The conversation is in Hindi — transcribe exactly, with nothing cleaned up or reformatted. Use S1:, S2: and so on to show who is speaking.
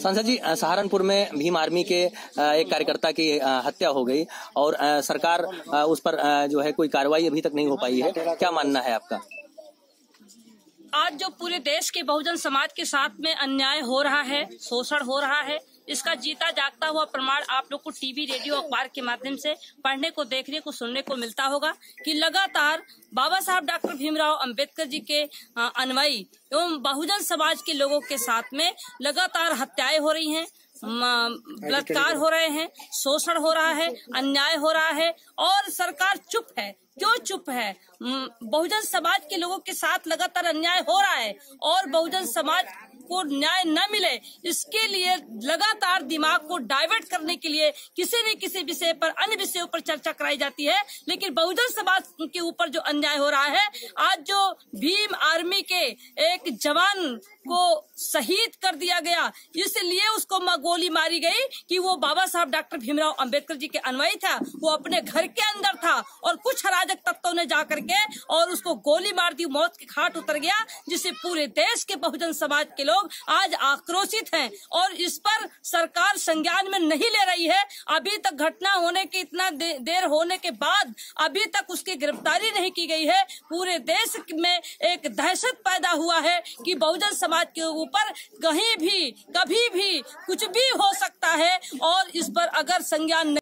S1: सांसद जी, सहारनपुर में भीम आर्मी के एक कार्यकर्ता की हत्या हो गई और सरकार उस पर जो है कोई कार्रवाई अभी तक नहीं हो पाई है, क्या मानना है आपका?
S2: आज जो पूरे देश के बहुजन समाज के साथ में अन्याय हो रहा है, शोषण हो रहा है, इसका जीता जागता हुआ प्रमाण आप लोग को टीवी, रेडियो, अखबार के माध्यम से पढ़ने को, देखने को, सुनने को मिलता होगा कि लगातार बाबा साहब डॉक्टर भीमराव अंबेडकर जी के अनुयायी एवं बहुजन समाज के लोगों के साथ में लगातार हत्याएं हो रही हैं, बलात्कार हो रहे हैं, शोषण हो रहा है, अन्याय हो रहा है और सरकार चुप है। क्यों चुप है? बहुजन समाज के लोगों के साथ लगातार अन्याय हो रहा है और बहुजन समाज को न्याय न मिले, इसके लिए लगातार दिमाग को डाइवर्ट करने के लिए किसी न किसी विषय पर, अन्य विषयों पर चर्चा कराई जाती है। लेकिन बहुजन समाज के ऊपर जो अन्याय हो रहा है, आज जो भीम आर्मी के एक जवान को शहीद कर दिया गया, इसलिए उसको गोली मारी गई कि वो बाबा साहब डॉक्टर भीमराव अंबेडकर जी के अनुयायी था। वो अपने घर के अंदर था और कुछ अराजक तत्वों ने जाकर के और उसको गोली मार दी, मौत की घाट उतर गया, जिससे पूरे देश के बहुजन समाज के लोग आज आक्रोशित हैं और इस पर सरकार संज्ञान में नहीं ले रही है। अभी तक घटना होने के इतना दे, देर होने के बाद अभी तक उसकी गिरफ्तारी नहीं की गई है। पूरे देश में एक दहशत पैदा हुआ है कि बहुजन समाज के ऊपर कहीं भी, कभी भी कुछ भी हो सकता है और इस पर अगर संज्ञान